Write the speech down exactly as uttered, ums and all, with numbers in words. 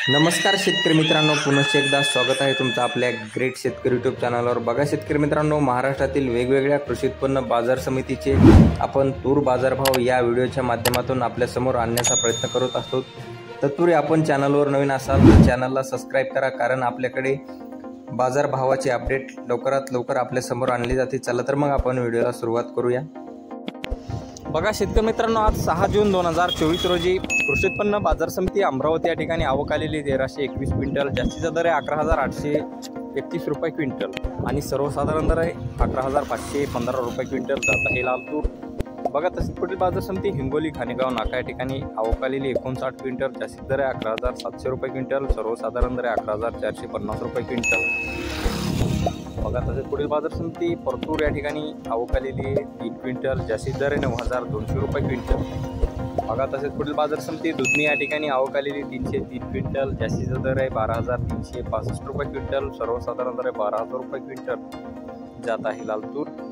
नमस्कार शेतकरी मित्रांनो, पुनश्च एकदा स्वागत आहे तुमचं आपल्या ग्रेट शेतकरी यूट्यूब चॅनलवर। बघा शेतकरी मित्रांनो, महाराष्ट्रातील वेगवेगळ्या कृषी उत्पन्न बाजार समितीचे आपण तूर बाजारभाव या व्हिडिओच्या माध्यमातून आपल्या समोर आणण्याचा प्रयत्न करत असतो। तत्पूर्वी आपण चॅनलवर नवीन असाल तर चॅनलला सबस्क्राइब करा, कारण आपल्याकडे बाजारभावाचे अपडेट लवकरात लवकर आपल्या समोर आणले जाते। चला तर मग आपण व्हिडिओला सुरुवात करूया। बघा शेतकरी मित्रांनो, आज सहा जून दोन हजार चोवीस रोजी कृषी उत्पन्न बाजार समिती अमरावती या ठिकाणी आवक आलेली तेराशे एकवीस क्विंटल। जास्तीचा दर आहे अकरा हजार आठशे एकतीस रुपये क्विंटल आणि सर्वसाधारण दर आहे अकरा हजार पाचशे पंधरा रुपये क्विंटल जात आहे लाल तूर। बघा तसेच पुढील बाजार समिती हिंगोली खानेगाव नाका या ठिकाणी आवक आलेली एकोणसाठ क्विंटल। जास्तीचा दर आहे अकरा हजार सातशे रुपये क्विंटल, सर्वसाधारण दर आहे अकरा हजार चारशे पन्नास रुपये क्विंटल। बघा तसेच पुढील बाजार समिती परतूर या ठिकाणी आवक आलेली तीन क्विंटल। जास्तीचा दर आहे नऊ हजार दोनशे रुपये क्विंटल। बघा तसेच पुढील बाजार समिती दुधनी या ठिकाणी आवक आलेली तीनशे तीन क्विंटल। जास्तीचा दर आहे बारा हजार तीनशे पासष्ट रुपये क्विंटल, सर्वसाधारण दर आहे बारा हजार रुपये क्विंटल जात आहे लाल तूर।